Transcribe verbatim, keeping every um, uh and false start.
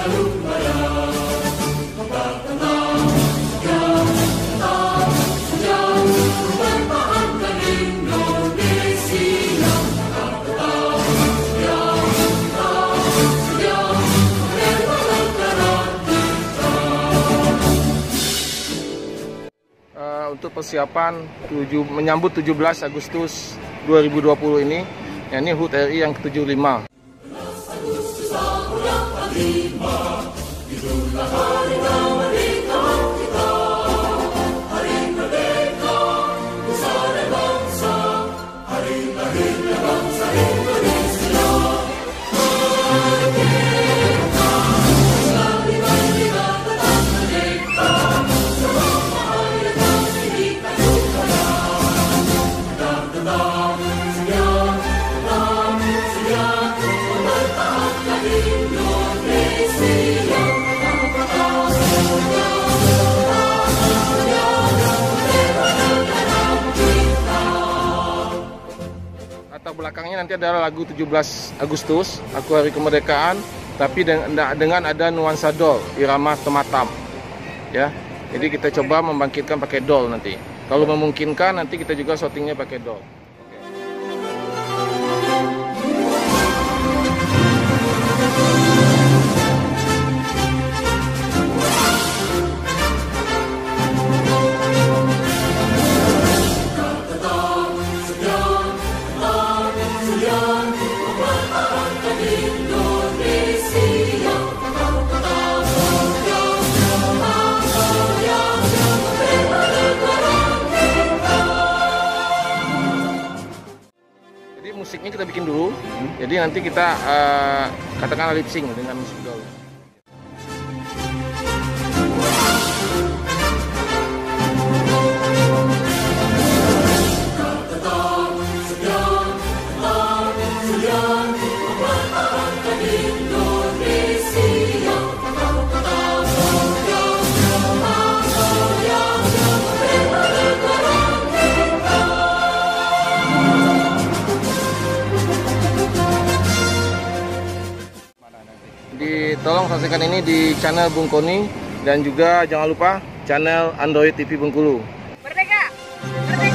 Untuk persiapan tujuh, menyambut tujuh belas Agustus dua ribu dua puluh ini, ya, ini H U T R I yang ke tujuh puluh lima. Latar belakangnya nanti adalah lagu tujuh belas Agustus, Aku Hari Kemerdekaan, tapi dengan ada nuansa dol, irama tematam. Ya, jadi kita coba membangkitkan pakai dol nanti. Kalau memungkinkan nanti kita juga syutingnya pakai dol. Musiknya kita bikin dulu, hmm. jadi nanti kita uh, katakanlah lip sync dengan musik dulu. Tolong saksikan ini di channel Bung Koni dan juga jangan lupa channel Android T V Bengkulu. Merdeka! Merdeka!